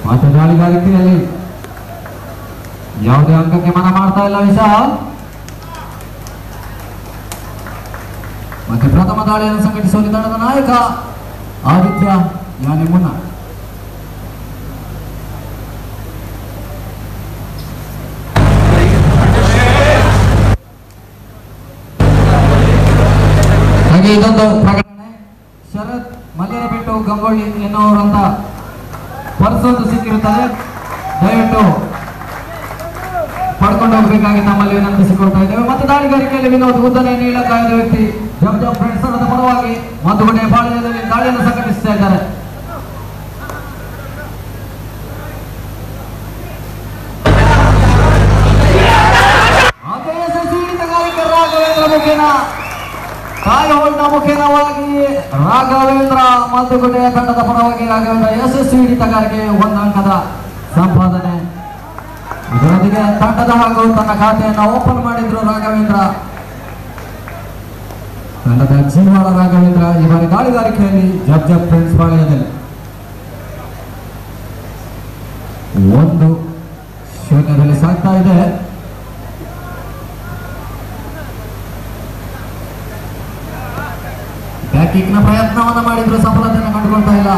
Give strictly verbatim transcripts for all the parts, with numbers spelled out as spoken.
ಮತ್ತೆ ದಾಳಿಗಾರಿಕೆಯಲ್ಲಿ ಯಾವುದೇ ಅಂಕಕ್ಕೆ ಮನ ಮಾಡ್ತಾ ಇಲ್ಲ ವಿಶಾಲ್. ಮತ್ತೆ ಪ್ರಥಮ ದಾಳಿಯನ್ನು ಸಂಘಟಿಸುವ ತಂಡದ ನಾಯಕ ಆದಿತ್ಯ ಯಾನಿ ಮುನ್ನ. ಹಾಗೆ ಇದೊಂದು ಪ್ರಕಟಣೆ, ಶರತ್ ಮಲ್ಲೇರಬೆಟ್ಟು ಗಂಗೊಳ್ಳಿ ಎನ್ನುವರಂತ ಪರ್ಸೊಂದು ಸಿಕ್ಕಿರುತ್ತದೆ. ದಯವಿಟ್ಟು ಪಡ್ಕೊಂಡು ಹೋಗಬೇಕಾಗಿ ನಮ್ಮಲ್ಲಿ ವಿನಂತಿಸಿಕೊಳ್ತಾ ಇದ್ದೇವೆ. ಮತ್ತೆ ದಾಳಿಗಾರಿಕೆಯಲ್ಲಿ ವಿನೋದ್ ಉದ್ದನೆ ನೀಳಕಾಯದ ವ್ಯಕ್ತಿ ಜಮ್ ಜಮ್ ಫ್ರೆಂಡ್ಸ್ ಅವರ ಪರವಾಗಿ ಮಧುಗುಣೆ ಪಾಳ್ಯದಲ್ಲಿ ದಾಳಿಯನ್ನು ಸಂಘಟಿಸ್ತಾ ಇದ್ದಾರೆ. ರಾಘವೇಂದ್ರ ಮುಖೇನ ಕಾಯಿ ಹೋಲ್ನ ಮುಖೇನವಾಗಿ ರಾಘವೇಂದ್ರ ಮಧುಗುಣೆಯ ತಂಡದ ಪರವಾಗಿ ರಾಘವೇಂದ್ರ ಯಶಸ್ವಿ ಹಿಡಿತಗಾರಿಕೆ ಒಂದು ಅಂಕದ ಸಂಪಾದನೆ. ಇದರೊಂದಿಗೆ ತಂಡದ ಹಾಗೂ ತನ್ನ ಖಾತೆಯನ್ನು ಓಪನ್ ಮಾಡಿದ್ರು ರಾಘವೇಂದ್ರ. ತಂಡದ ಜೀವಾಳ ರಾಘವೇಂದ್ರ ಈ ಬಾರಿ ದಾಳಿಗಾರಿಕೆಯಲ್ಲಿ ಜಬ್ ಜಬ್ ಫ್ರೆಂಡ್ಸ್ ಪಾಳ್ಯದಲ್ಲಿ ಒಂದು ಶೂನ್ಯದಲ್ಲಿ ಸಾಗ್ತಾ ಇದೆ. ಬ್ಯಾಕಿಂಗ್ ನ ಪ್ರಯತ್ನವನ್ನು ಮಾಡಿದ್ರು, ಸಫಲತೆಯನ್ನು ಕಂಡುಕೊಳ್ತಾ ಇಲ್ಲ.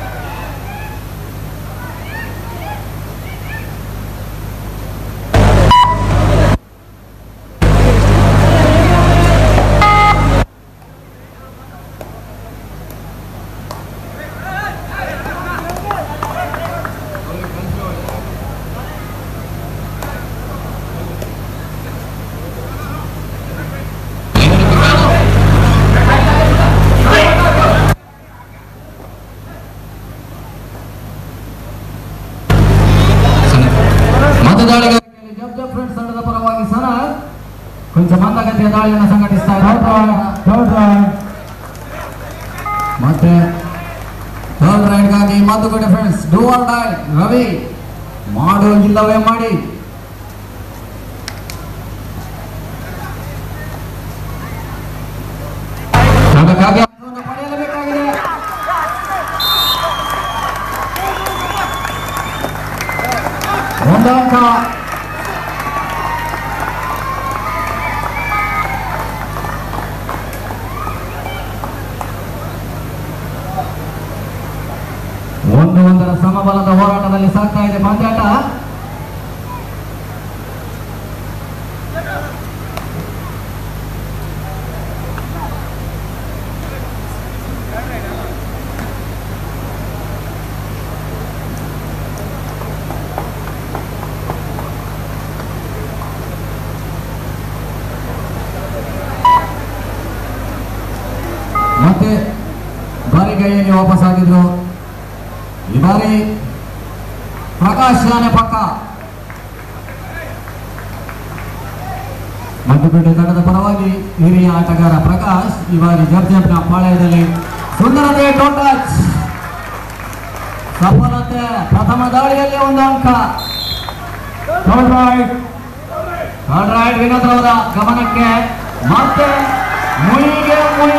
ತಂಡದ ಪರವಾಗಿ ಸನ ಕೊಂಚ ಮಂದಗತಿಯ ದಾಳಿಯನ್ನು ಸಂಘಟಿಸ್ತಾ ಇದ್ದಾರೆ. ಮತ್ತೆ ಥರ್ಡ್ ರೈಡ್ಗಾಗಿ Madhugune friends do or die. Ravi ಮಾಡು ಇಲ್ಲವೇ ಮಾಡಿ. ಅದಕ್ಕಾಗಿ ಪಡೆಯಲೇಬೇಕಾಗಿದೆ. ಒಂದು ಅಂಕ. ಒಂದು ಒಂದರ ಸಮಬಲದ ಹೋರಾಟದಲ್ಲಿ ಸಾಗ್ತಾ ಇದೆ ಪಂದ್ಯಾಟ. ಮತ್ತೆ ಬಾರಿಗೈಯಲ್ಲಿ ವಾಪಸ್ ಆಗಿದ್ರು. ಈ ಬಾರಿ ಪ್ರಕಾಶ್ ಯಾನೆ ಪಕ್ಕ. ಮಧುಗುಣೆ ತಂಡದ ಪರವಾಗಿ ಹಿರಿಯ ಆಟಗಾರ ಪ್ರಕಾಶ್ ಈ ಬಾರಿ ಜರ್ಜಂಪ್ನ ಪಾಳ್ಯದಲ್ಲಿ ಸುಂದರತೆ ಟೋಟಚ್ ಸಫಲತೆ. ಪ್ರಥಮ ದಾಳಿಯಲ್ಲಿ ಒಂದು ಅಂಕ. Third raid third raid Vinod ಅವರ ಗಮನಕ್ಕೆ. ಮತ್ತೆ ಮುಯಿಗೆ ಮುಯಿ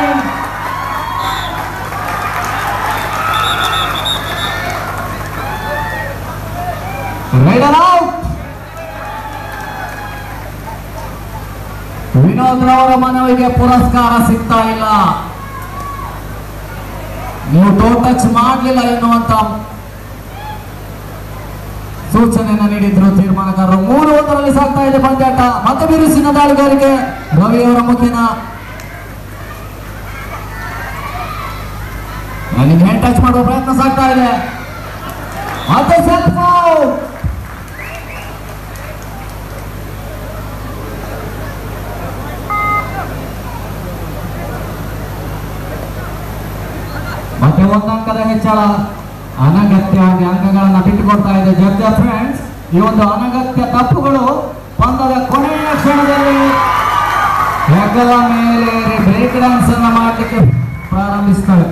ರೈಡರ್ ಔಟ್. ವಿನೋದ್ ರವರ ಮನವಿಗೆ ಪುರಸ್ಕಾರ ಸಿಗ್ತಾ ಇಲ್ಲ. ನೀವು ಟೋ ಟಚ್ ಮಾಡಲಿಲ್ಲ ಎನ್ನುವಂತ ಸೂಚನೆಯನ್ನು ನೀಡಿದ್ರು ತೀರ್ಮಾನಕಾರರು. ಮೂರು ಒಂದರಲ್ಲಿ ಸಾಗ್ತಾ ಇದೆ ಪಂದ್ಯಾಟ. ಮತ್ತೆ ಬಿರುಸಿನ ದಾಳಿಗಾರಿಕೆ ರವಿ ಅವರ ಮುಖೇನ. ನನಗೆ ಹೆಡ್ ಟಚ್ ಮಾಡುವ ಪ್ರಯತ್ನ ಸಾಗ್ತಾ ಇದೆ. ಮತ್ತೆ ಸೆಲ್ಫ್ ಔಟ್. ಮತ್ತೆ ಒಂದು ಅಂಕದ ಹೆಚ್ಚಳ ಅನಗತ್ಯ ಅಂಕಗಳನ್ನು ಬಿಟ್ಟುಕೊಡ್ತಾ ಇದೆ ಜರ್ಜಾ ಫ್ರೆಂಡ್ಸ್. ಈ ಒಂದು ಅನಗತ್ಯ ತಪ್ಪುಗಳು ಪಂದ್ಯದ ಕೊನೆಯ ಕ್ಷಣದಲ್ಲಿ ಹೆಗಲ ಮೇಲೆ ಬ್ರೇಕ್ ಡ್ಯಾನ್ಸ್ ಅನ್ನು ಮಾಡಲಿಕ್ಕೆ ಪ್ರಾರಂಭಿಸ್ತವೆ.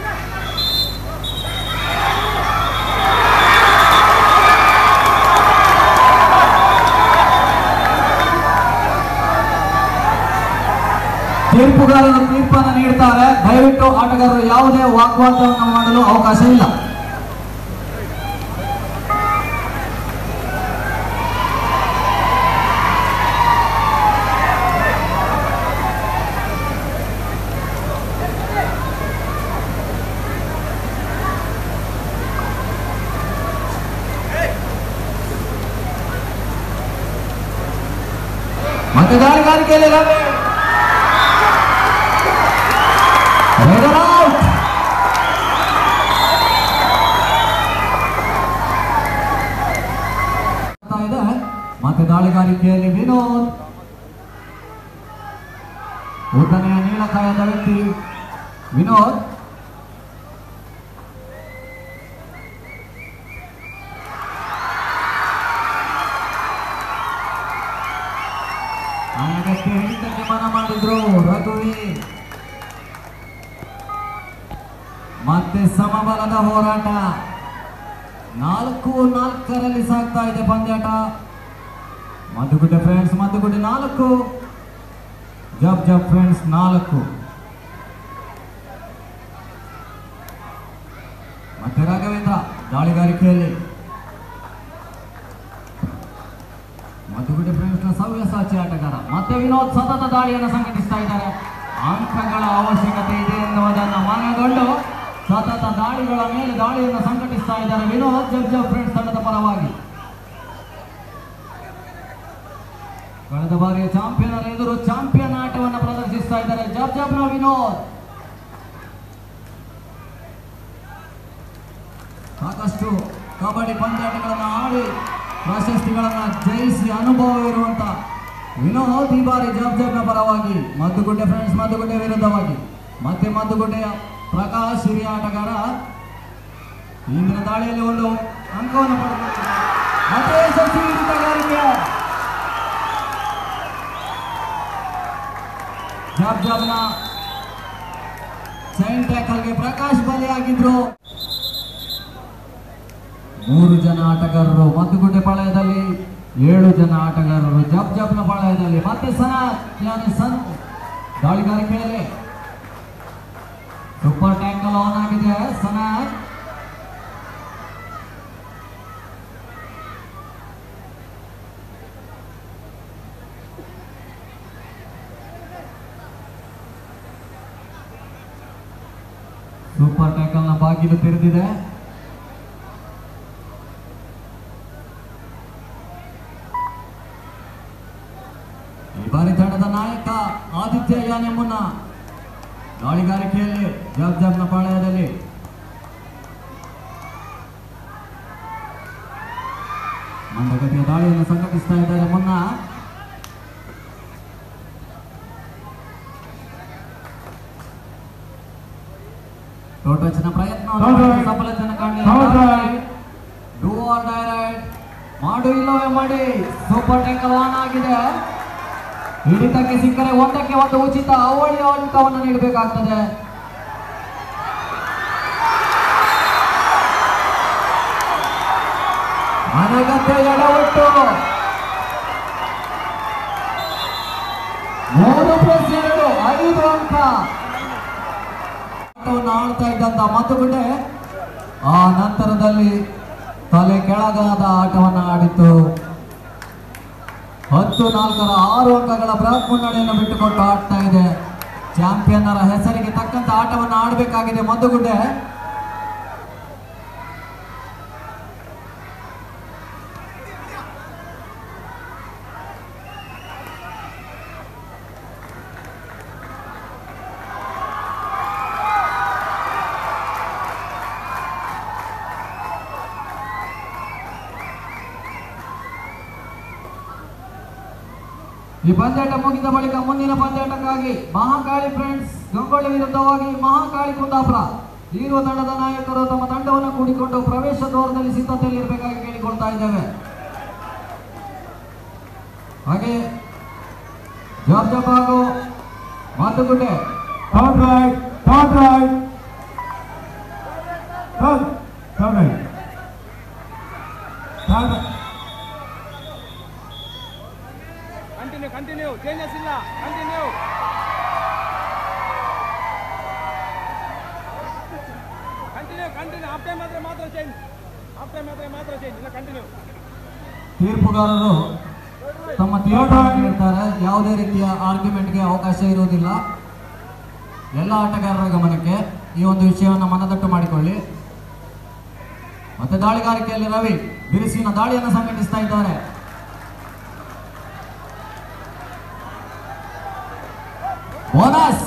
ತೀರ್ಪುಗಾರರು ತೀರ್ಪನ್ನು ನೀಡುತ್ತಾರೆ. ದಯವಿಟ್ಟು ಆಟಗಾರರು ಯಾವುದೇ ವಾಗ್ವಾದವನ್ನು ಮಾಡಲು ಅವಕಾಶ ಇಲ್ಲ. ಮತ್ತೆ ದಾಳಿಗಾರಿಕೆಯಲ್ಲಿ ರವಿ ರೈಡರ್ ಔಟ್. ಇದೆ ಮತ್ತೆ ದಾಳಿಗಾರಿಕೆಯಲ್ಲಿ ವಿನೋದ್ ಉದ್ದನೆಯ ನೀಳಕಾಯದ ವ್ಯಕ್ತಿ ವಿನೋದ್ ಆಗಕ್ಕೆ ಹಿಡಿತಕ್ಕೆ ಮನ ಮಾಡಿದ್ರು ರಘುವಿ. ಮತ್ತೆ ಸಮಬಲದ ಹೋರಾಟ ನಾಲ್ಕು ನಾಲ್ಕರಲ್ಲಿ ಸಾಗ್ತಾ ಇದೆ ಪಂದ್ಯಾಟ. ಮಧುಗುಡ್ಡೆ ಫ್ರೆಂಡ್ಸ್ ಮಧುಗುಡ್ಡೆ ನಾಲ್ಕು, ಜಬ್ ಜಬ್ ಫ್ರೆಂಡ್ಸ್ ನಾಲ್ಕು. ಮತ್ತೆ ರಾಘವೇಂದ್ರ ದಾಳಿಗಾರಿಕೆಯಲ್ಲಿ ಮಧುಗುಡ್ಡೆ ಫ್ರೆಂಡ್ಸ್ ನ ಸವ್ಯಸಾಚಿ ಆಟಗಾರ. ಮತ್ತೆ ವಿನೋದ್ ಸತತ ದಾಳಿಯನ್ನು ಸಂಘಟಿಸ್ತಾ ಇದ್ದಾರೆ. ಅಂಕಗಳ ಅವಶ್ಯಕತೆ ಇದೆ ಎನ್ನುವುದನ್ನು ಮನಗೊಂಡು ಸತತ ದಾಳಿಗಳ ಮೇಲೆ ದಾಳಿಯನ್ನು ಸಂಘಟಿಸ್ತಾ ಇದ್ದಾರೆ ವಿನೋದ್ ಜಬ್ ಜಬ್ ಫ್ರೆಂಡ್ಸ್ ತಂಡದ ಪರವಾಗಿ. ಕಳೆದ ಬಾರಿಯ ಚಾಂಪಿಯನ್ ಎದುರು ಚಾಂಪಿಯನ್ ಆಟವನ್ನು ಪ್ರದರ್ಶಿಸ್ತಾ ಇದ್ದಾರೆ ಜಬ್ ಜಬ್ನ ವಿನೋದ್. ಸಾಕಷ್ಟು ಕಬಡ್ಡಿ ಪಂದ್ಯಾಟಗಳನ್ನು ಆಡಿ ಪ್ರಶಸ್ತಿಗಳನ್ನು ಜಯಿಸಿ ಅನುಭವ ಇರುವಂತ ವಿನೋದ್ ಈ ಬಾರಿ ಜಬ್ ಜಬ್ನ ಪರವಾಗಿ ಮಧುಗುಡ್ಡೆ ಫ್ರೆಂಡ್ಸ್ ಮಧುಗುಡ್ಡೆ ವಿರುದ್ಧವಾಗಿ. ಮತ್ತೆ ಮಧುಗುಡ್ಡೆಯ ಪ್ರಕಾಶ್ ಹಿರಿಯ ಆಟಗಾರ ಇಂದಿನ ದಾಳಿಯಲ್ಲಿ ಒಂದು ಅಂಕವನ್ನು ಪಡೆದಿದ್ದಾರೆ. ಮತ್ತೆ ಯಶಸ್ವಿ ಹಿಡಿತಗಾರಿಕೆ ಜಬ್ ಜಬ್ನ ಚೈನ್ ಟ್ಯಾಕಲ್ಗೆ ಪ್ರಕಾಶ್ ಬಲಿಯಾಗಿದ್ರು. ಮೂರು ಜನ ಆಟಗಾರರು ಮಧುಗುಡ್ಡೆ ಪಾಳಯದಲ್ಲಿ, ಏಳು ಜನ ಆಟಗಾರರು ಜಬ್ ಜಬ್ನ ಪಾಳಯದಲ್ಲಿ. ಮತ್ತೆ ಸನತ್ ಯಾನಿ ಸನ್ ದಾಳಿಗಾರಿಕೆಯಲ್ಲಿ ಸೂಪರ್ ಟ್ಯಾಕಲ್ ಆನ್ ಆಗಿದೆ ಸನತ್. ಸೂಪರ್ ಟ್ಯಾಕಲ್ ನ ಬಾಗಿಲು ತೆರೆದಿದೆ. ಈ ಬಾರಿ ತಂಡದ ನಾಯಕ ಆದಿತ್ಯ ಯಾನೆ ಮುನ್ನ ದಾಳಿಗಾರಿಕೆಯಲ್ಲಿ ಜಬ್ ಜಬ್ನ ಪಾಳಯದಲ್ಲಿ. ಮಂದಗತಿಯ ದಾಳಿಯನ್ನು ಸಂಘಟಿಸ್ತಾ ಇದ್ದಾರೆ ಮುನ್ನ. ಟೋಟಚ್ನ ಪ್ರಯತ್ನ ಸಫಲತೆಯನ್ನು ಕಾಣಲಿಲ್ಲ. ಡೂ ಆರ್ ಡೈರೆಕ್ಟ್ ಮಾಡು ಇಲ್ಲವೇ ಮಾಡಿ. ಸೂಪರ್ ಟ್ಯಾಕಲ್ ಆನ್ ಆಗಿದೆ. ಹಿಡಿತಕ್ಕೆ ಸಿಕ್ಕರೆ ಒಂದಕ್ಕೆ ಒಂದು ಉಚಿತ ಅವಳಿ ಅಂಕವನ್ನು ನೀಡಬೇಕಾಗ್ತದೆ. ಅನಗತ್ಯ ಎಡವಟ್ಟು. ಮೂರು ಪ್ಲಸ್ ಎರಡು ಐದು ಅಂಕ ಆಡ್ತಾ ಇದ್ದಂತ ಮಧುಗುಡ್ಡೆ ಆ ನಂತರದಲ್ಲಿ ತಲೆ ಕೆಳಗಾದ ಆಟವನ್ನು ಆಡಿತು. ಹತ್ತು ನಾಲ್ಕರ ಆರು ಅಂಕಗಳ ಬೃಹತ್ ಮುನ್ನಡೆಯನ್ನು ಬಿಟ್ಟುಕೊಟ್ಟು ಆಡ್ತಾ ಇದೆ. ಚಾಂಪಿಯನ್ನರ ಹೆಸರಿಗೆ ತಕ್ಕಂತ ಆಟವನ್ನು ಆಡಬೇಕಾಗಿದೆ ಮಧುಗುಡ್ಡೆ. ಈ ಪಂದ್ಯಾಟ ಮುಗಿದ ಬಳಿಕ ಮುಂದಿನ ಪಂದ್ಯಾಟಕ್ಕಾಗಿ ಮಹಾಕಾಳಿ ಫ್ರೆಂಡ್ಸ್ ಗಂಗೊಳ್ಳಿ ವಿರುದ್ಧವಾಗಿ ಮಹಾಕಾಳಿ ಕುಂದಾಪುರ ಹೀರೋ ತಂಡದ ನಾಯಕರು ತಮ್ಮ ತಂಡವನ್ನು ಕೂಡಿಕೊಂಡು ಪ್ರವೇಶ ದ್ವಾರದಲ್ಲಿ ಸಿದ್ಧತೆಯಲ್ಲಿ ಇರಬೇಕಾಗಿ ಕೇಳಿಕೊಳ್ತಾ ಇದ್ದೇವೆ. ಹಾಗೆ ಜಬ್ ಜಬ್ ಹಾಗೂ Madhugudde third raid third raid third third raid third continue continue changes ಇಲ್ಲ continue continue continue half time ಆದ್ರೆ ಮಾತ್ರ ಚೇಂಜ್ ಹಾಫ್ ಟೈಮ್ ಆದ್ರೆ ಮಾತ್ರ ಚೇಂಜ್ ಇಲ್ಲ ಕಂಟಿನ್ಯೂ. ತೀರ್ಪುಗಾರರು ತಮ್ಮ ತೀರ್ಪನ್ನು ನೀಡುತ್ತಾರೆ. ಯಾವುದೇ ರೀತಿಯ ಆರ್ಗ್ಯುಮೆಂಟ್ಗೆ ಅವಕಾಶ ಇರುವುದಿಲ್ಲ. ಎಲ್ಲ ಆಟಗಾರರ ಗಮನಕ್ಕೆ ಈ ಒಂದು ವಿಷಯವನ್ನು ಮನದಟ್ಟು ಮಾಡಿಕೊಳ್ಳಿ. ಮತ್ತೆ ದಾಳಿಗಾರಿಕೆಯಲ್ಲಿ ರವಿ ಬಿರುಸಿನ ದಾಳಿಯನ್ನು ಸಂಘಟಿಸ್ತಾ ಇದ್ದಾರೆ. ಬೋನಸ್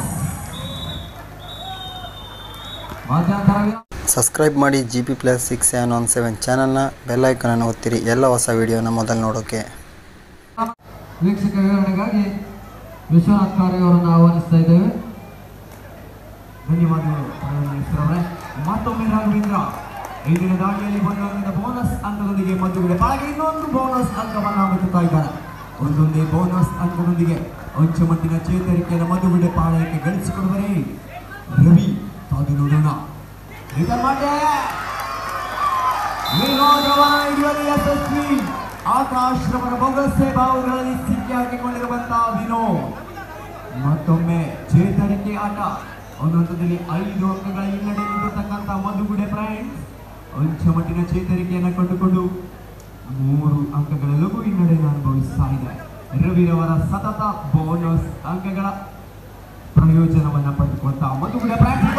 ಮಧ್ಯಂತರ ಸಬ್ಸ್ಕ್ರೈಬ್ ಮಾಡಿ G P plus six seven one seven ಚಾನಲ್ನ ಬೆಲ್ ಐಕನನ್ನು ಒತ್ತಿರಿ ಎಲ್ಲ ಹೊಸ ವಿಡಿಯೋನ ಮೊದಲು ನೋಡೋಕೆ. ವೀಕ್ಷಕ ವಿವರಣೆಗಾಗಿ ವಿಶ್ವನಾಥ್ ಕಾರ್ಯ ಅವರನ್ನು ಆಹ್ವಾನಿಸ್ತಾ ಇದ್ದೇವೆ. ಧನ್ಯವಾದಗಳು ಅವರೇ. ಮತ್ತೊಮ್ಮೆ ರಾಘವೇಂದ್ರ ಐದಿನ ದಾಳಿಯಲ್ಲಿ ಬಂದ ಬೋನಸ್ ಅಂಕದೊಂದಿಗೆ ಮಧ್ಯಗುಡೆ ಪಾಳಗೆ ಇನ್ನೊಂದು ಬೋನಸ್ ಅಂಕವನ್ನು ಮೆಚ್ಚುತ್ತಾ ಇದ್ದಾರೆ. ಒಂದೊಂದೇ ಬೋನಸ್ ಅಂಕದೊಂದಿಗೆ ಅಂಚುಮಟ್ಟಿನ ಚೇತರಿಕೆಯನ್ನು ಮಧ್ಯಗುಡೆ ಪಾಳಯಕ್ಕೆ ಗಳಿಸಿಕೊಡುವರೇ ರವಿ. ಕಾದು ನೋಡೋಣ. ಯಶಸ್ವಿ ಆಕಾಶ್ ರವರ ಬೊಗಸೆ ಬಾವುಗಳಲ್ಲಿ ಸಿಕ್ಕಿ ಹಾಕಿಕೊಂಡಿರುವಂತಹ ವಿನೋದ್ ಮತ್ತೊಮ್ಮೆ ಚೇತರಿಕೆ ಆಟ. ಒಂದೊಂದರಲ್ಲಿ ಐದು ಅಂಕಗಳ ಹಿನ್ನಡೆ ನಿಂತಿರ್ತಕ್ಕಂಥ ಮಧುಗುಡೆ ಫ್ರೆಂಡ್ಸ್ ಅಂಚಮಟ್ಟಿನ ಚೇತರಿಕೆಯನ್ನು ಕಂಡುಕೊಂಡು ಮೂರು ಅಂಕಗಳ ಲಘು ಹಿನ್ನಡೆಯನ್ನು ಅನುಭವಿಸ್ತಾ ಇದೆ. ರವಿರವರ ಸತತ ಬೋನಸ್ ಅಂಕಗಳ ಪ್ರಯೋಜನವನ್ನು ಪಡೆದುಕೊಂಡ ಮಧುಗುಡೆ ಫ್ರೆಂಡ್ಸ್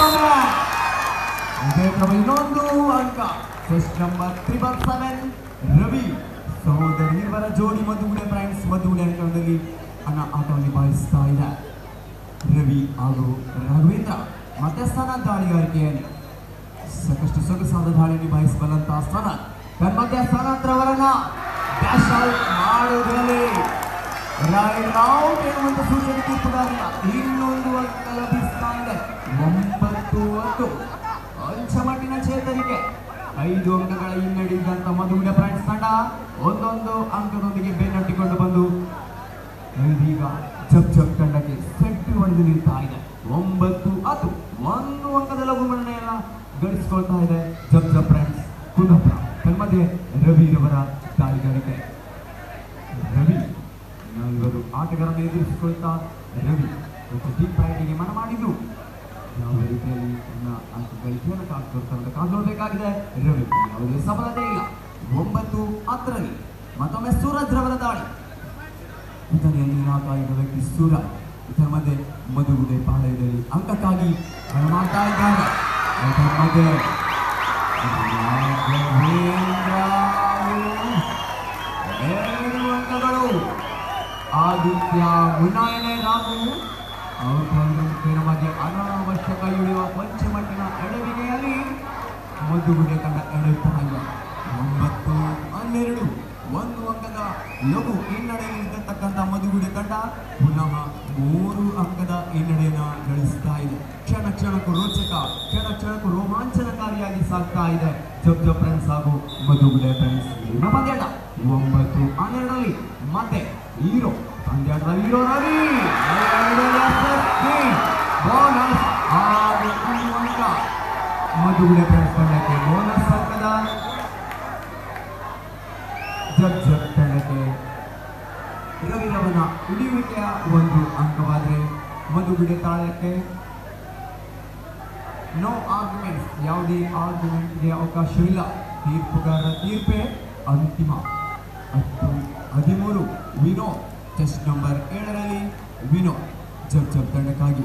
ಇನ್ನೊಂದು ಅಂಕ test number triple seven Ravi ಸಹೋದರಿಯವರ ಜೋಡಿ ಮಧುಗುಡೆ ಫ್ರೆಂಡ್ಸ್ ಮಧುಗುಡೆ ಅಂಕದಲ್ಲಿ ಅನ್ನ ಆಟವನ್ನು ನಿಭಾಯಿಸ್ತಾ ಇದೆ. ರವಿ ಹಾಗೂ ರಾಘವೇಂದ್ರ ಮಧ್ಯಸ್ಥಾನ ದಾಳಿಗಾರಿಕೆಯಲ್ಲಿ ಸಾಕಷ್ಟು ಸೊಗಸಾದ ದಾಳಿ ನಿಭಾಯಿಸಬಲ್ಲಂತಹ ಸ್ಥಾನ ತನ್ಮಧ್ಯ ಸ್ಥಾನಾಂತರವರನ್ನ ಡ್ಯಾಶ್ ಔಟ್ ಮಾಡುವುದರಲ್ಲಿ ರೈಟ್ ಔಟ್ ಎನ್ನುವಂತ ಸೂಚನೆ ತೀರ್ಪುಗಾರನ ಇನ್ನೊಂದು ಅಂಕ ಲಭಿಸ್ತಾ ಇದೆ. ಒಂಬತ್ತು ಹತ್ತು ಅಂಚಮಟ್ಟಿನ ಚೇತರಿಕೆ ಐದು ಅಂಕಗಳ ಹಿನ್ನಡೆಯಿದ್ದಂತ ಮಧುಗುಡೆ ಫ್ರೆಂಡ್ಸ್ ತಂಡ ಒಂದೊಂದು ಅಂಕದೊಂದಿಗೆ ಬೆನ್ನಟ್ಟಿಕೊಂಡು ಬಂದು ಇದೀಗ ಜಪ್ ಜಪ್ ತಂಡಕ್ಕೆ ಸೆಟ್ಟು ಹೊಡೆದು ನಿಲ್ತಾ ಇದೆ. ಒಂಬತ್ತು ಹತ್ತು ಒಂದು ಅಂಕದ ಲಘು ಮನ್ನಣೆಯನ್ನ ಗಳಿಸಿಕೊಳ್ತಾ ಇದೆ ಜಪ್ ಜಪ್ ಫ್ರೆಂಡ್ಸ್ ಕುಂದಾಪುರ. ತನ್ಮಧ್ಯೆ ರವಿರವರ ದಾಳಿಗಾರಿಕೆ. ರವಿ ನಾಲ್ವರು ಆಟಗಾರರನ್ನು ಎದುರಿಸಿಕೊಳ್ತಾ ರವಿ ಡೀಪ್ ರೈಟಿಗೆ ಮನ ಮಾಡಿದ್ರು. ಯಾವ ರೀತಿಯಲ್ಲಿ ಅಂಕ ಗಳಿಕೆಯನ್ನು ಕಾದು ಕಾದುಕೊಳ್ಬೇಕಾಗಿದೆ ರವಿ. ಯಾವುದೇ ಸಫಲತೆ ಇಲ್ಲ. ಒಂಬತ್ತು ಹತ್ತರಲ್ಲಿ ಮತ್ತೊಮ್ಮೆ ಸೂರಜ್ ರವರ ದಾಳಿ. ಇದರಲ್ಲಿ ನಾಲ್ಕಾಯಿದ ವ್ಯಕ್ತಿ ಸೂರಜ್. ಇದರ ಮಧ್ಯೆ ಮಧುಗುಡೆ ಪಾಳಯದಲ್ಲಿ ಅಂಕಕ್ಕಾಗಿ ಮಾಡ್ತಾ ಇದ್ದಾರೆ. ಮಧ್ಯೆ ಎರಡು ಅಂಕಗಳು ಆದಿತ್ಯ ಮುನ್ನಾಯನೆ ರಾಮು ಅವರ ಮಧ್ಯೆ ಅನಾವಶ್ಯಕ ಇಳಿಯುವ ಪಂಚಮಟ್ಟಿನ ಎಡವಿಗೆಯಲ್ಲಿ ಮಧುಗುಡೆ ತಂಡ ಎಳೆಯುತ್ತಾ ಇದೆ. ಒಂಬತ್ತು ಹನ್ನೆರಡು ಒಂದು ಅಂಕದ ಲಘು ಹಿನ್ನಡೆಯಲ್ಲಿರ್ತಕ್ಕಂಥ ಮಧುಗುಡೆ ತಂಡ ಪುನಃ ಮೂರು ಅಂಕದ ಹಿನ್ನಡೆಯನ್ನು ಗಳಿಸ್ತಾ ಇದೆ. ಕ್ಷಣ ಕ್ಷಣಕ್ಕೂ ರೋಚಕ ಕ್ಷಣ ಕ್ಷಣಕ್ಕೂ ರೋಮಾಂಚನಕಾರಿಯಾಗಿ ಸಾಗ್ತಾ ಇದೆ ಜಪ್ ಜಪ್ ಫ್ರೆಂಡ್ಸ್ ಹಾಗೂ ಮಧುಗುಡೆ ಫ್ರೆಂಡ್ಸ್ ಪಂದ್ಯಾಟ. ಒಂಬತ್ತು ಹನ್ನೆರಡರಲ್ಲಿ ಮತ್ತೆ ಹೀರೋ ಪಂದ್ಯಾಟದ ಹೀರೋ ರವಿ ಬೋನಸ್ ಹಾಗೂ ಒಂದು ಅಂಕ ಮಧುಗುಡೆ ಫ್ರೆಂಡ್ಸ್ ತಂಡಕ್ಕೆ ಬೋನಸ್ ಅಂಕದ ಜಪ್ ಜಪ್ ತಂಡಕ್ಕೆ ರವಿರವನ ಉಳಿಯುವಿಕೆಯ ಒಂದು ಅಂಕವಾದರೆ ಮಧುಗುಡೆ ತಾಳಕ್ಕೆ ನೋ ಆರ್ಗ್ಯುಮೆಂಟ್ಸ್ ಯಾವುದೇ ಆರ್ಗ್ಯುಮೆಂಟ್ಗೆ ಅವಕಾಶವಿಲ್ಲ. ತೀರ್ಪುಗಾರರ ತೀರ್ಪೇ ಅಂತಿಮ. ಹತ್ತು ಹದಿಮೂರು ವಿನೋದ್ ಟೆಸ್ಟ್ ನಂಬರ್ ಏಳರಲ್ಲಿ ವಿನೋದ್ ಜಪ್ ಜಪ್ ತಂಡಕ್ಕಾಗಿ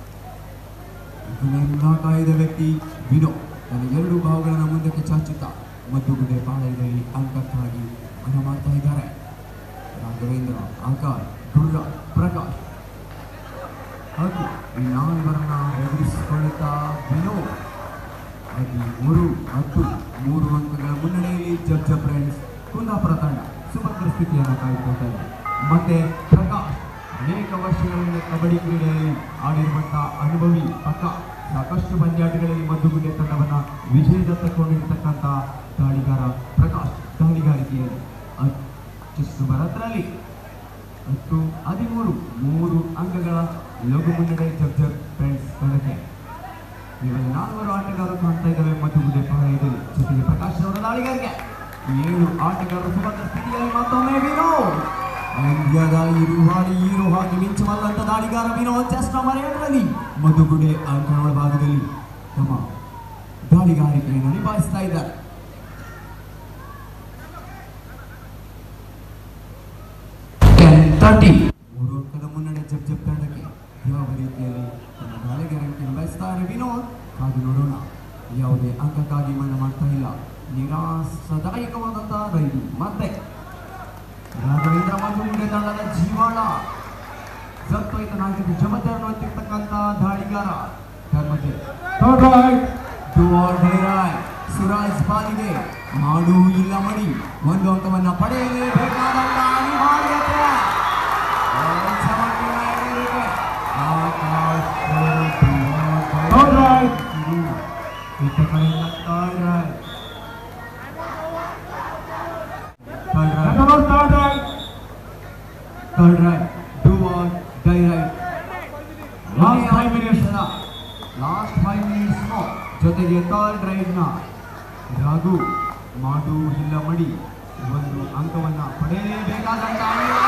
ಕಾಯ್ದ ವ್ಯಕ್ತಿ ವಿನೋದ್ ತನ್ನ ಎರಡು ಬಾವುಗಳನ್ನು ಮುಂದಕ್ಕೆ ಚಾಚುತ್ತಾ ಮಧುಗುಡೆ ಪಾಳಯದಲ್ಲಿ ಅಂಕಕ್ಕಾಗಿ ಮನ ಮಾಡ್ತಾ ಇದ್ದಾರೆ. ರಾಘವೇಂದ್ರ ಆಕಾಶ್ ಗುರ್ರ ಪ್ರಕಾಶ್ ಹಾಗೂ ಈ ನಾಲ್ವರನ್ನ ಎದುರಿಸಿಕೊಳ್ಳುತ್ತಾ ವಿನೋದ್ ಹದಿಮೂರು ಹತ್ತು ಮೂರು ಅಂಕಗಳ ಮುನ್ನಡೆಯಲ್ಲಿ ಜಪ್ ಜಪ್ ಫ್ರೆಂಡ್ಸ್ ಕುಂದಾಪುರ ತಂಡ ಸುಭದ್ರ ಸ್ಥಿತಿಯನ್ನು ಕಾಯ್ದುಕೊಳ್ತಾರೆ. ಮತ್ತೆ ಪ್ರಕಾಶ್ ಅನೇಕ ವರ್ಷಗಳಿಂದ ಕಬಡ್ಡಿ ಕ್ರೀಡೆಯಲ್ಲಿ ಆಡಿರುವಂತಹ ಅನುಭವಿ ಪಕ್ಕ ಸಾಕಷ್ಟು ಪಂದ್ಯಾಟಗಳಲ್ಲಿ ಮಧುಗುಡೆ ತಂಡವನ್ನು ವಿಜಯದತ್ತ ಕೊಂಡಿರ್ತಕ್ಕಂಥ ದಾಳಿಗಾರ ಪ್ರಕಾಶ್ ದಾಳಿಗಾರಿಕೆಯಲ್ಲಿ ಹತ್ತು ಬರತ್ರಲ್ಲಿ ಹತ್ತು ಹದಿಮೂರು ಮೂರು ಅಂಕಗಳ ಲಘು ಮುನ್ನಡೆ ಜಪ್ ಜಪ್ ಫ್ರೆಂಡ್ಸ್ ತಂಡಕ್ಕೆ. ಇವಾಗ ನಾಲ್ವರು ಆಟಗಾರರು ಕಾಣ್ತಾ ಇದ್ದಾವೆ ಮಧುಗುಡೆ ಪಾಳಯದಲ್ಲಿ. ಜೊತೆಗೆ ಪ್ರಕಾಶ್ ಅವರ ದಾಳಿಗಾರಿಕೆ ಏಳು ಆಟಗಾರರು ಸುಭದ್ರ ಸ್ಥಿತಿಯಲ್ಲಿ ಮತ್ತೊಮ್ಮೆ ವಿನೋದ್ ಇಂಡಿಯಾದ ಇರುವಾಡಿ ಹೀರೋ ಹಾಕಿ ಮಿಂಚಬಲ್ಲಂತ ದಾಳಿಗಾರ ವಿನೋದ್ ಚೆಸ್ಟ್ ನಂಬರ್ ಏಳರಲ್ಲಿ ಮಧುಗುಡೆ ಅಂಕಣಗಳ ಭಾಗದಲ್ಲಿ ತಮ್ಮ ದಾಳಿಗಾರಿಕೆಯನ್ನು ನಿಭಾಯಿಸ್ತಾ ಇದ್ದಾರೆ. ಮೂರು ಅಂಕದ ಮುನ್ನಡೆ ಜಪ್ ಜಪ್ ತಂಡಕ್ಕೆ. ಯಾವ ರೀತಿಯಲ್ಲಿ ತಮ್ಮ ದಾಳಿಗಾರಿಕೆ ನಿಭಾಯಿಸ್ತಾರೆ ವಿನೋದ್ ಕಾದು ನೋಡೋಣ. ಯಾವುದೇ ಅಂಕಕ್ಕಾಗಿ ಮನ ಮಾಡ್ತಾ ಇಲ್ಲ. ನಿರಾಸದಾಯಕವಾದಂತಹ ರೈಲು ಮತ್ತೆ ರಾಘವೇಂದ್ರ ಮಧುಗುಡೆ ತಂಡದ ಜೀವಾಳ ಸತ್ವಯುತನಾಗಿ ಜಮದರನ್ನು ಹೊತ್ತಿರ್ತಕ್ಕಂಥ ದಾಳಿಗಾರ ಸುರಾಜ್ ಪಾಲಿಗೆ ಮಾಡು ಇಲ್ಲ ಮಡಿ ಒಂದು ಅಂಕವನ್ನ ಪಡೆಯಲೇಬೇಕಾದಂತ ಅನಿವಾರ್ಯತೆ Third right, do or die right. Last five minutes na. Last five minutes more. ಜೊತೆಗೆ third right ನ ರಾಘು ಮಾಡು ಇಲ್ಲ ಮಡಿ ಒಂದು ಅಂಕವನ್ನ ಪಡೆಯಲೇಬೇಕಾದಂತ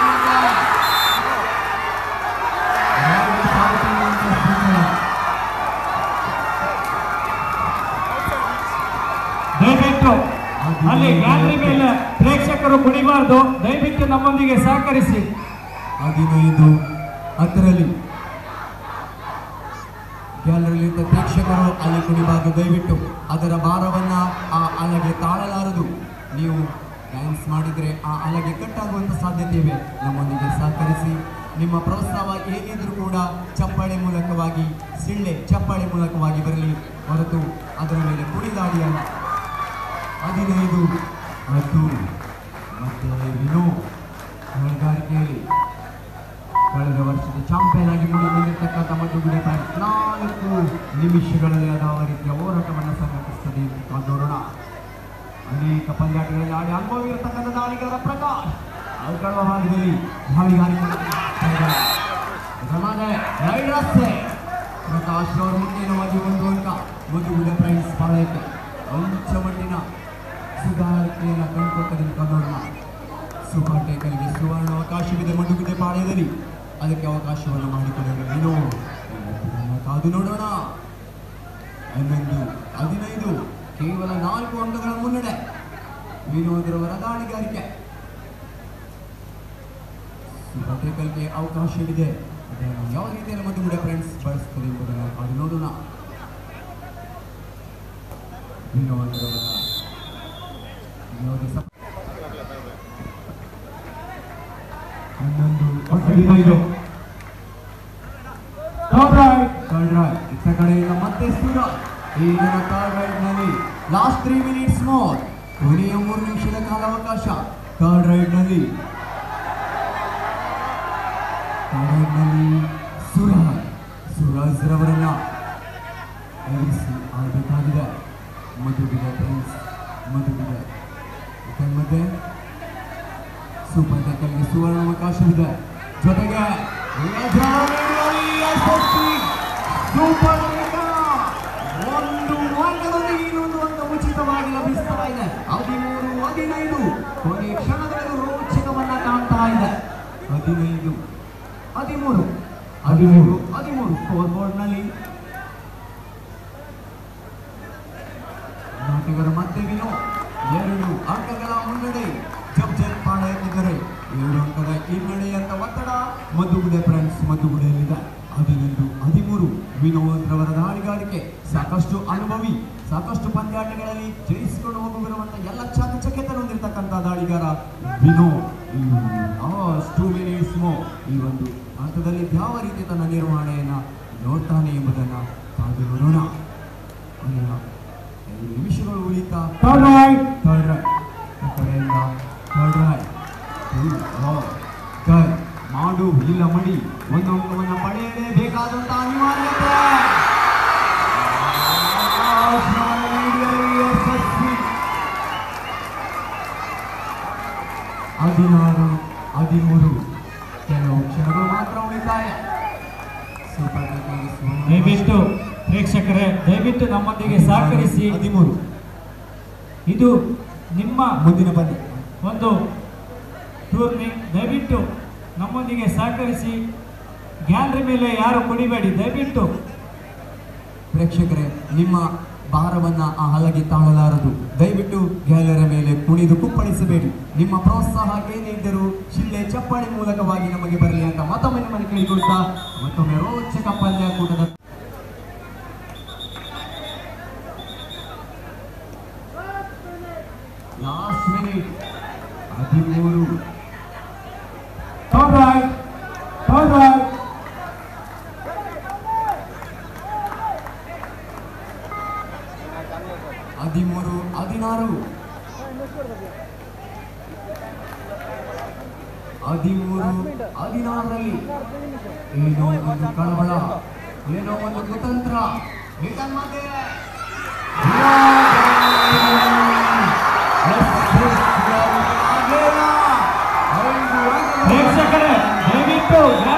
ದಯವಿಟ್ಟು ಅಲ್ಲಿ ಗ್ಯಾಲರಿ ಮೇಲೆ ಪ್ರೇಕ್ಷಕರು ಕುಣಿಬಾರ್ದು. ದಯವಿಟ್ಟು ನಮ್ಮೊಂದಿಗೆ ಸಹಕರಿಸಿ. ಹದಿನೈದು ಹತ್ತರಲ್ಲಿ ಗ್ಯಾಲರಿಯಲ್ಲಿದ್ದ ಪ್ರೇಕ್ಷಕರು ಅಲ್ಲಿ ಕುಣಿಬಾರದು. ದಯವಿಟ್ಟು ಅದರ ಭಾರವನ್ನ ಆ ಅಲೆಗೆ ತಾಳಲಾರದು. ನೀವು ಡ್ಯಾನ್ಸ್ ಮಾಡಿದರೆ ಆ ಅಲೆಗೆ ಕಟ್ಟಾಗುವಂಥ ಸಾಧ್ಯತೆ ಇವೆ. ನಮ್ಮೊಂದಿಗೆ ಸಹಕರಿಸಿ. ನಿಮ್ಮ ಪ್ರೋತ್ಸಾಹ ಏನಿದ್ರೂ ಕೂಡ ಚಪ್ಪಾಳೆ ಮೂಲಕವಾಗಿ, ಸಿಳ್ಳೆ ಚಪ್ಪಾಳೆ ಮೂಲಕವಾಗಿ ಬರಲಿ ಹೊರತು ಅದರ ಮೇಲೆ ಕುಣಿದಾಡಿಯಲ್ಲ. ಹದಿನೈದು ಹತ್ತು ಮತ್ತೆ ವಿನೋ ಹೊಣೆಗಾರಿಕೆಯಲ್ಲಿ ಕಳೆದ ವರ್ಷದ ಚಾಂಪಿಯನ್ ಆಗಿ ಮೂಡಿ ಬಂದಿರತಕ್ಕಂಥ ಮಧುಗುಡೆ ನಾಲ್ಕು ನಿಮಿಷಗಳಲ್ಲಿ ಯಾವ ರೀತಿಯ ಹೋರಾಟವನ್ನು ಸಂಘಟಿಸುತ್ತದೆ ಅಂತ ನೋಡೋಣ. ಅನೇಕ ಪಂದ್ಯಾಟಗಳಲ್ಲಿ ಆಡಿ ಅನುಭವ ಇರತಕ್ಕಂಥ ದಾಳಿಗಾರ ಪ್ರಕಾಶ್ ಅಲ್ಕಳುವ ಭಾಗದಲ್ಲಿ ದಾಳಿಗಾರಿಕೆ ಪ್ರಕಾಶ್ ಅವರ ಮುಂದಿನವಾಗಿ ಒಂದು ಅಂಕ ಮಧುಗುಡೆ ಪ್ರೈಸ್ ಪಾಳಯಕ್ಕೆ ಕೊಂಚ ಮಟ್ಟಿನ ಸುಧಾರಿಕೆಯನ್ನು ಕಂಡುಕೊಟ್ಟದಿಂದ ನೋಡೋಣ. ಸೂಪರ್ ಟೇಕಲ್ಗೆ ಸುವರ್ಣ ಅವಕಾಶವಿದೆ ಮಧುಗುಡೆ ಪಾಳ್ಯದಲ್ಲಿ. ಅದಕ್ಕೆ ಅವಕಾಶವನ್ನು ಮಾಡಿಕೊಡಲು ಏನೋ ಕಾದು ನೋಡೋಣ. ಹನ್ನೊಂದು ಹದಿನೈದು ಕೇವಲ ನಾಲ್ಕು ಅಂಕಗಳ ಮುನ್ನಡೆ ವಿನೋದ್ರವರ ದಾಳಿಗಾರಿಕೆ. ಸೂಪರ್ ಟೇಕಲ್ಗೆ ಅವಕಾಶವಿದೆ. ಅದನ್ನು ಯಾವ ರೀತಿಯಲ್ಲಿ ಮಧುಗುಡೆ ಫ್ರೆಂಡ್ಸ್ ಬಳಸುತ್ತದೆ ಎಂಬುದನ್ನು ಕಾದು ನೋಡೋಣ. ವಿನೋದ್ರವರ ಯಾವುದೇ ಹನ್ನೊಂದು ಹದಿನೈದು ಇತ್ತ ಕಡೆಯಿಂದ ಮತ್ತೆ ಸ್ಥಿರ. ಈಗಿನ ಥರ್ಡ್ ರೈಡ್ ನಲ್ಲಿ ಲಾಸ್ಟ್ ತ್ರೀ ಮಿನಿಟ್ಸ್ ಮೋರ್. ಕೊನೆಯ ಮೂರು ನಿಮಿಷದ ಕಾಲಾವಕಾಶ ಥರ್ಡ್ ರೈಡ್ ನಲ್ಲಿ. ಥರ್ಡ್ ರೈಡ್ ನಲ್ಲಿ ಸುರಾಜ್ ಸುರಾಜ್ ರವರನ್ನ ಎರಿಸಿ ಆಡಬೇಕಾಗಿದೆ. ಮಧುಗಿದ ಫ್ರೆಂಡ್ಸ್ ಮಧುಗಿದ ಮತ್ತೆ ಸೂಪರ್ ಟೇಕಲ್ಗೆ ಸುವರ್ಣ ಅವಕಾಶವಿದೆ. ಜೊತೆಗೆ ಸೂಪರ್ ಒಂದು ಅಂಕದೊಂದಿಗೆ ಇನ್ನೊಂದು ಅಂಕ ಉಚಿತವಾಗಿ ಲಭಿಸ್ತಾ ಇದೆ. ಹದಿಮೂರು ಹದಿನೈದು ಕೊನೆಯ ಕ್ಷಣದಲ್ಲಿ ರೋಚಕವನ್ನ ಕಾಣ್ತಾ ಇದೆ. ಹದಿನೈದು ಹದಿಮೂರು ಹದಿಮೂರು ಹದಿಮೂರು ಸ್ಕೋರ್ ಬೋರ್ಡ್ ನಲ್ಲಿ ನಾಟಕರು ಮತ್ತೆ ವಿನೋ ಎರಡು ಅಂಕಗಳ ಮುನ್ನಡೆ. ಜಬ್ ಜಬ್ ಪಾಳೆಯಲ್ಲಿದ್ದರೆ ಎರಡು ಅಂಕದ ಹಿನ್ನಡೆ ಅಂತ ಒತ್ತಡ ಮಧುಗುಡೆ ಫ್ರೆಂಡ್ಸ್ ಮಧುಗುಡೆಯಲ್ಲಿದೆ. ಹದಿನೈದು ಹದಿಮೂರು ವಿನೋದ್ ರವರ ದಾಳಿಗಾರಿಕೆ. ಸಾಕಷ್ಟು ಅನುಭವಿ, ಸಾಕಷ್ಟು ಪಂದ್ಯಾಟಗಳಲ್ಲಿ ಜಯಿಸಿಕೊಂಡು ಹೋಗುತ್ತಿರುವಂತಹ ಎಲ್ಲ ಚಾಕಚಕ್ಯತೆ ಹೊಂದಿರತಕ್ಕಂಥ ದಾಳಿಗಾರ ವಿನೋ. ಟೂ ಮಿನಿಟ್ಸ್ ಮೋ ಈ ಒಂದು ಹಂತದಲ್ಲಿ ಯಾವ ರೀತಿ ತನ್ನ ನಿರ್ವಹಣೆಯನ್ನ ನೋಡ್ತಾನೆ ಎಂಬುದನ್ನು ಕಾದು ನೋಡೋಣ. ಐದು ನಿಮಿಷಗಳು ಉಳಿತಾ ಥರ್ಡ್ ರೈಡ್ ಥರ್ಡ್ ರೈಡ್ ಕಡೆಯಿಂದ ಥರ್ಡ್ ರೈಡ್ ಮಾಡು ಇಲ್ಲ ಮಡಿ ಒಂದು ಅಂಕವನ್ನು ಪಡೆಯಲೇಬೇಕಾದಂತ ಅನಿವಾರ್ಯತೆ. ಹದಿನಾರು ಹದಿಮೂರು ಕೆಲವು ಕ್ಷಣಗಳು ಮಾತ್ರ ಉಳಿತಾಯ. ಸೂಪರ್ ದಯವಿಟ್ಟು ಪ್ರೇಕ್ಷಕರೇ ದಯವಿಟ್ಟು ನಮ್ಮೊಂದಿಗೆ ಸಹಕರಿಸಿ. ಹದಿಮೂರು ಇದು ನಿಮ್ಮ ಮುಂದಿನ ಪಂದ್ಯ ಒಂದು ಟೂರ್ನಿ. ದಯವಿಟ್ಟು ನಮ್ಮೊಂದಿಗೆ ಸಹಕರಿಸಿ. ಗ್ಯಾಲರಿ ಮೇಲೆ ಯಾರು ಕುಣಿಬೇಡಿ ದಯವಿಟ್ಟು. ಪ್ರೇಕ್ಷಕರೇ ನಿಮ್ಮ ಭಾರವನ್ನ ಆ ಹಲಗೆ ತಾಳಲಾರದು. ದಯವಿಟ್ಟು ಗ್ಯಾಲರಿ ಮೇಲೆ ಕುಣಿದು ಕುಪ್ಪಳಿಸಬೇಡಿ. ನಿಮ್ಮ ಪ್ರೋತ್ಸಾಹ ಏನಿದ್ದರೂ ಶಿಲ್ಲೆ ಚಪ್ಪಾಳೆ ಮೂಲಕವಾಗಿ ನಮಗೆ ಬರಲಿ ಅಂತ ಮತ್ತೊಮ್ಮೆ ನಿಮ್ಮನ್ನು ಕೇಳಿಕೊಳ್ತಾ ಮತ್ತೊಮ್ಮೆ ರೋಚಕ ಪಂದ್ಯಾಕೂಟದ ಲಾಸ್ಟ್ ಮಿನಿಟ್ ಹದಿಮೂರು ಥರ್ಡ್ ರೈಡ್ ಥರ್ಡ್ ರೈಡ್ ಹದಿಮೂರು ಹದಿನಾರರಲ್ಲಿ ಏನೋ ಒಂದು ಕಳವಳ, ಏನೋ ಒಂದು ಕುತಂತ್ರ. ರಿಟರ್ನ್ ಮತ್ತೆ ಪ್ರೇಕ್ಷಕರೇ ದಯವಿಟ್ಟು